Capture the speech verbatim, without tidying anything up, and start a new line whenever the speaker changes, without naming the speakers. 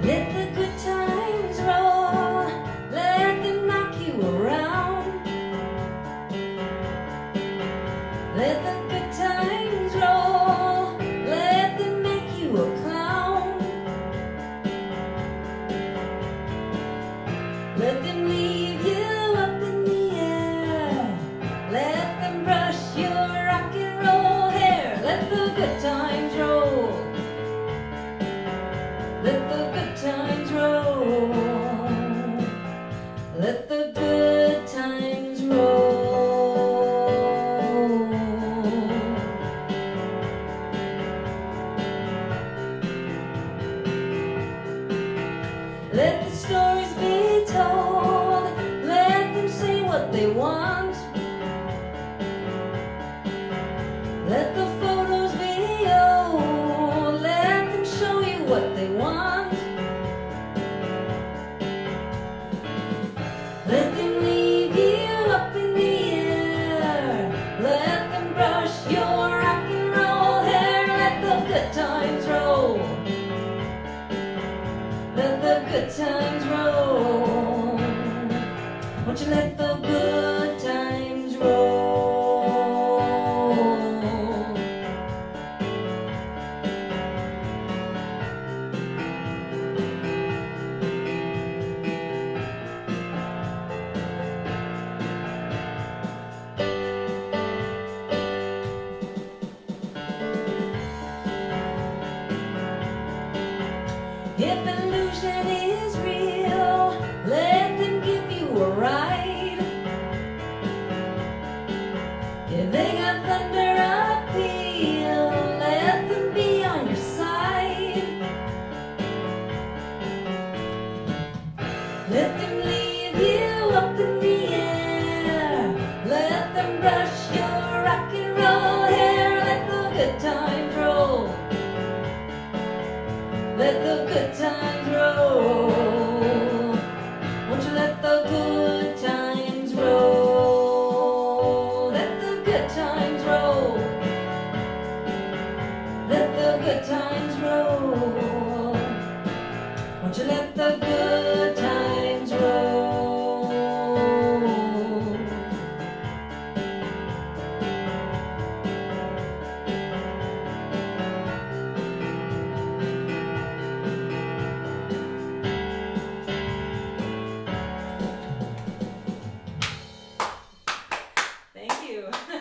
Let the good times roll, let them knock you around. Let the good times roll, let them make you a clown. Let them leave you up in the air, let them brush your rock and roll hair. Let the good times roll, let the good times roll, let the good times roll. Let the stories be told, let them say what they want. Let the photos be old, let them show you what they want. Let them leave you up in the air, let them brush your rock and roll hair. Let the good times roll, let the good times roll. Won't you let the good times roll? If illusion is real, let them give you a ride. If they got thunder appeal, let them be on your side. Let them leave you up in the air, let them brush your rock and roll hair. Let the good times roll, let the good times roll. Won't you let the good times roll? Let the good times roll, let the good times roll. Won't you let the good times roll? Thank you.